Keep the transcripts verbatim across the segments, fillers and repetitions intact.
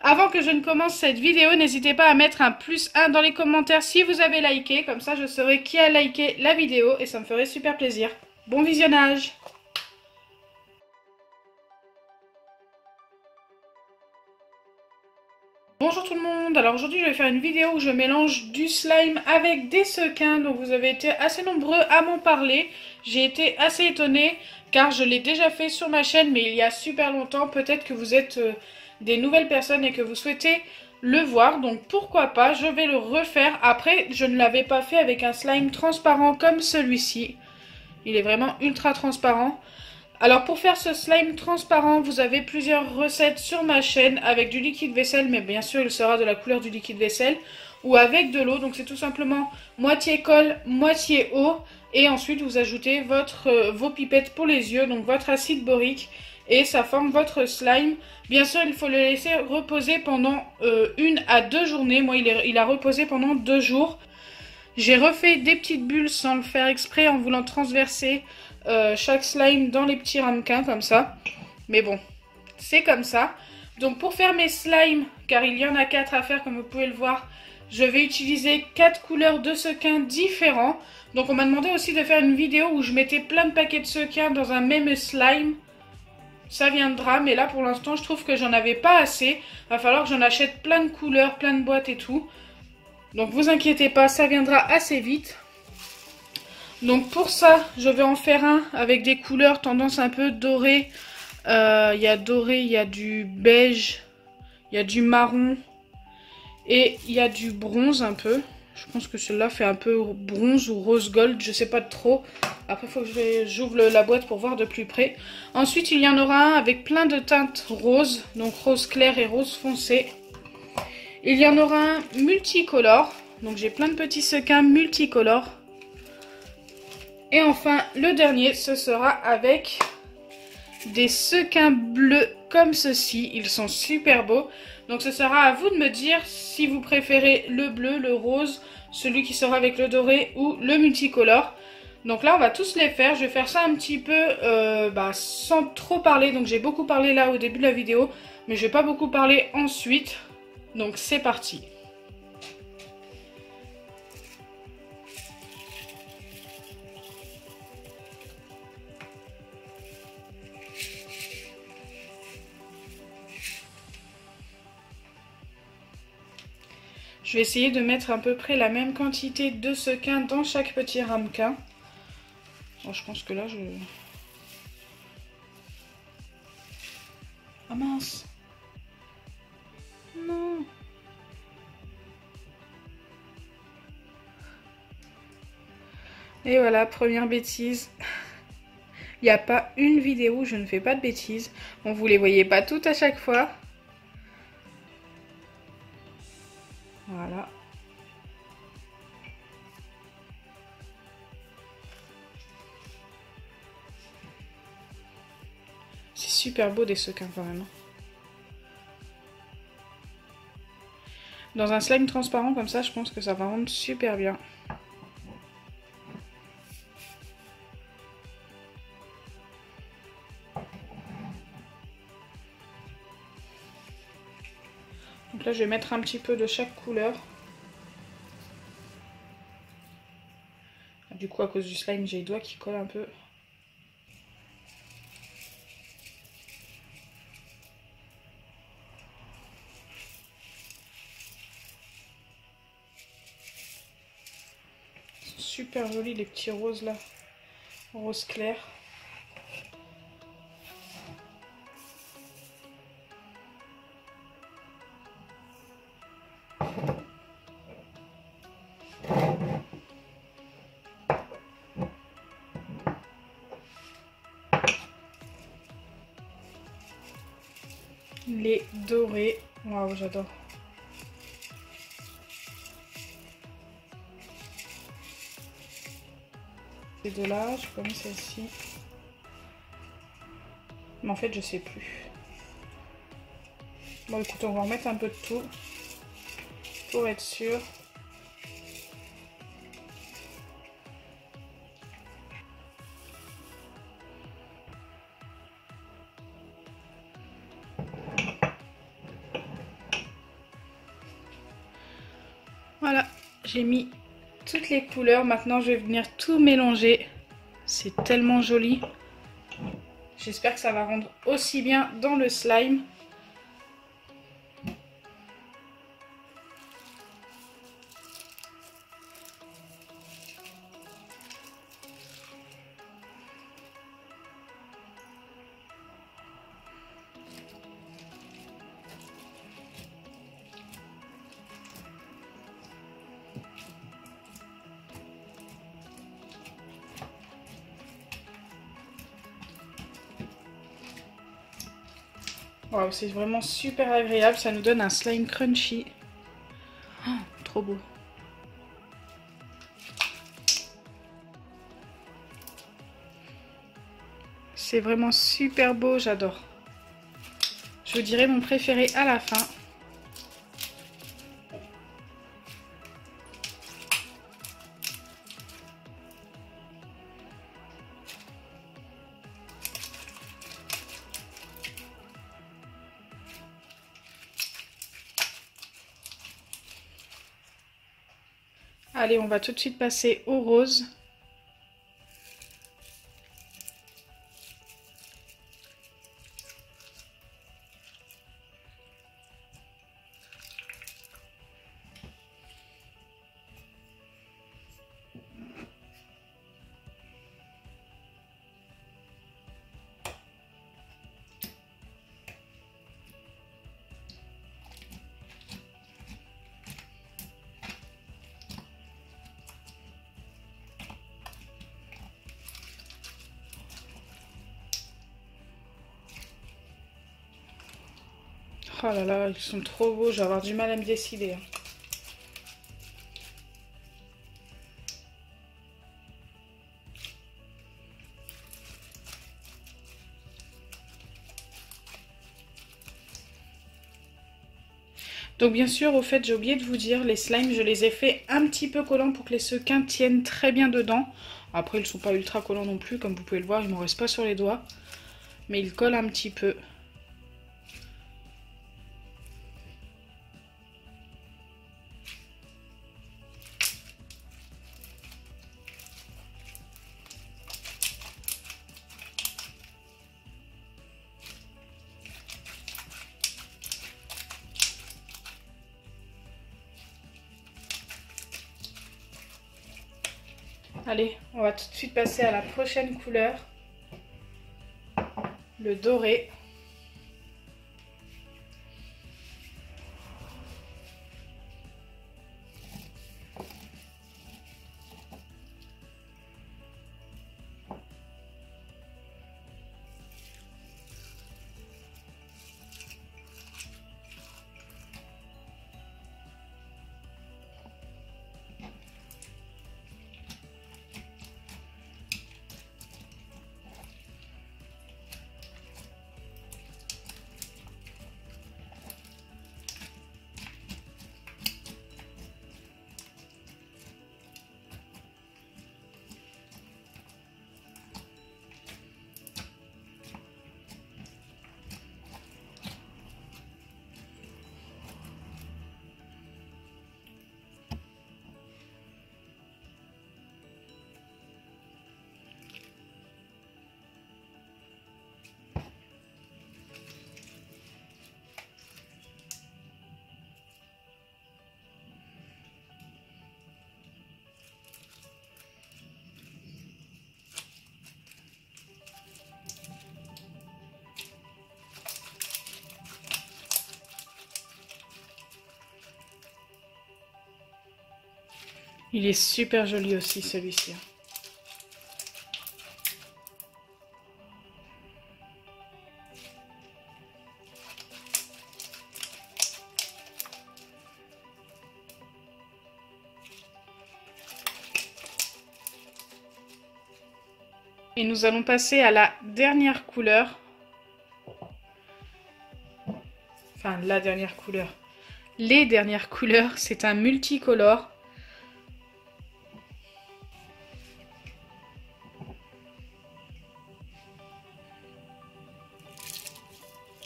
Avant que je ne commence cette vidéo, n'hésitez pas à mettre un plus un dans les commentaires si vous avez liké. Comme ça, je saurai qui a liké la vidéo et ça me ferait super plaisir. Bon visionnage! Bonjour tout le monde, alors aujourd'hui je vais faire une vidéo où je mélange du slime avec des sequins, donc vous avez été assez nombreux à m'en parler. J'ai été assez étonnée car je l'ai déjà fait sur ma chaîne mais il y a super longtemps, peut-être que vous êtes euh, des nouvelles personnes et que vous souhaitez le voir, donc pourquoi pas, je vais le refaire. Après je ne l'avais pas fait avec un slime transparent comme celui-ci, il est vraiment ultra transparent. Alors pour faire ce slime transparent, vous avez plusieurs recettes sur ma chaîne avec du liquide vaisselle, mais bien sûr il sera de la couleur du liquide vaisselle, ou avec de l'eau, donc c'est tout simplement moitié colle, moitié eau, et ensuite vous ajoutez votre, euh, vos pipettes pour les yeux, donc votre acide borique, et ça forme votre slime. Bien sûr il faut le laisser reposer pendant euh, une à deux journées, moi il, est, il a reposé pendant deux jours. J'ai refait des petites bulles sans le faire exprès en voulant transverser euh, chaque slime dans les petits ramequins comme ça. Mais bon, c'est comme ça. Donc pour faire mes slimes, car il y en a quatre à faire comme vous pouvez le voir, je vais utiliser quatre couleurs de sequins différents. Donc on m'a demandé aussi de faire une vidéo où je mettais plein de paquets de sequins dans un même slime. Ça viendra, mais là pour l'instant je trouve que j'en avais pas assez. Il va falloir que j'en achète plein de couleurs, plein de boîtes et tout. Donc vous inquiétez pas, ça viendra assez vite. Donc pour ça, je vais en faire un avec des couleurs tendance un peu dorées. Euh, il y a doré, il y a du beige, il y a du marron et il y a du bronze un peu. Je pense que celui-là fait un peu bronze ou rose gold, je sais pas trop. Après il faut que j'ouvre la boîte pour voir de plus près. Ensuite il y en aura un avec plein de teintes roses, donc rose clair et rose foncé. Il y en aura un multicolore, donc j'ai plein de petits sequins multicolores. Et enfin, le dernier, ce sera avec des sequins bleus comme ceci. Ils sont super beaux. Donc ce sera à vous de me dire si vous préférez le bleu, le rose, celui qui sera avec le doré ou le multicolore. Donc là, on va tous les faire. Je vais faire ça un petit peu euh, bah, sans trop parler. Donc j'ai beaucoup parlé là au début de la vidéo, mais je vais pas beaucoup parler ensuite. Donc c'est parti. Je vais essayer de mettre à peu près la même quantité de sequins dans chaque petit ramequin. Bon, je pense que là je... Ah mince! Non! Et voilà, première bêtise. Il n'y a pas une vidéo où je ne fais pas de bêtises. Bon, vous les voyez pas toutes à chaque fois. Voilà. C'est super beau des sequins quand même. Dans un slime transparent comme ça, je pense que ça va rendre super bien. Donc là, je vais mettre un petit peu de chaque couleur. Du coup, à cause du slime, j'ai les doigts qui collent un peu. Ils sont super jolis les petits roses là. Rose clair. Les dorés. Waouh, j'adore. Ces deux-là, je connais celle-ci. Mais en fait, je sais plus. Bon, écoute, on va en mettre un peu de tout. Pour être sûr. Voilà, j'ai mis toutes les couleurs. Maintenant, je vais venir tout mélanger. C'est tellement joli. J'espère que ça va rendre aussi bien dans le slime. Waouh, c'est vraiment super agréable. Ça nous donne un slime crunchy. Oh, trop beau. C'est vraiment super beau, j'adore. Je vous dirai mon préféré à la fin. Allez, on va tout de suite passer au rose. Oh là là, ils sont trop beaux, je vais avoir du mal à me décider. Donc bien sûr, au fait, j'ai oublié de vous dire, les slimes, je les ai fait un petit peu collants pour que les sequins tiennent très bien dedans. Après, ils ne sont pas ultra collants non plus, comme vous pouvez le voir, ils ne m'en restent pas sur les doigts. Mais ils collent un petit peu. Allez, on va tout de suite passer à la prochaine couleur, le doré. Il est super joli aussi celui-ci. Et nous allons passer à la dernière couleur. Enfin, la dernière couleur. Les dernières couleurs, c'est un multicolore.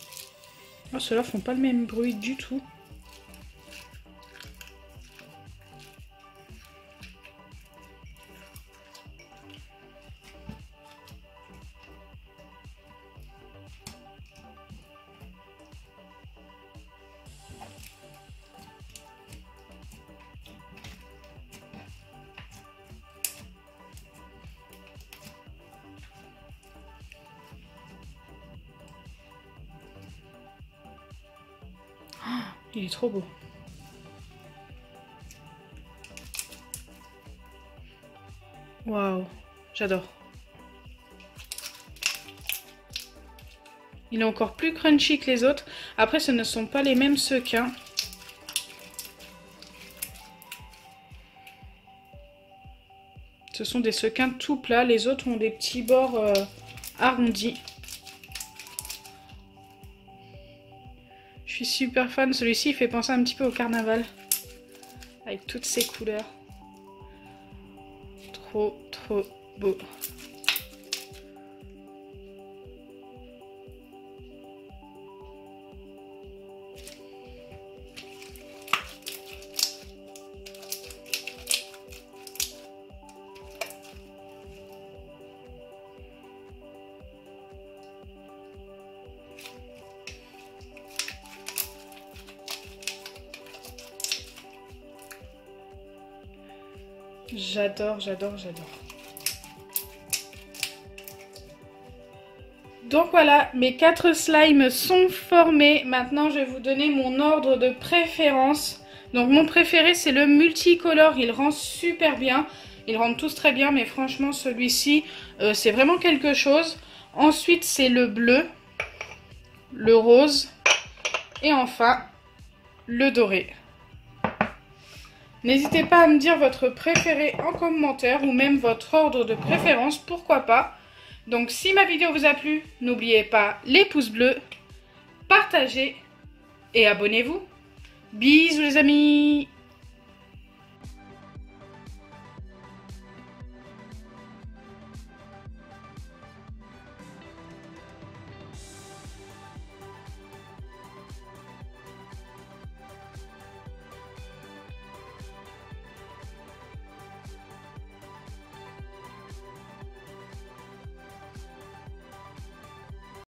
Oh, ceux-là font pas le même bruit du tout. Il est trop beau. Waouh, j'adore. Il est encore plus crunchy que les autres. Après, ce ne sont pas les mêmes sequins. Ce sont des sequins tout plats. Les autres ont des petits bords euh, arrondis. Je suis super fan. Celui-ci, il fait penser un petit peu au carnaval. Avec toutes ces couleurs. Trop, trop beau. J'adore, j'adore, j'adore. Donc voilà, mes quatre slimes sont formés. Maintenant, je vais vous donner mon ordre de préférence. Donc mon préféré, c'est le multicolore. Il rend super bien. Ils rendent tous très bien, mais franchement, celui-ci, euh, c'est vraiment quelque chose. Ensuite, c'est le bleu, le rose et enfin, le doré. N'hésitez pas à me dire votre préféré en commentaire ou même votre ordre de préférence, pourquoi pas. Donc si ma vidéo vous a plu, n'oubliez pas les pouces bleus, partagez et abonnez-vous. Bisous les amis!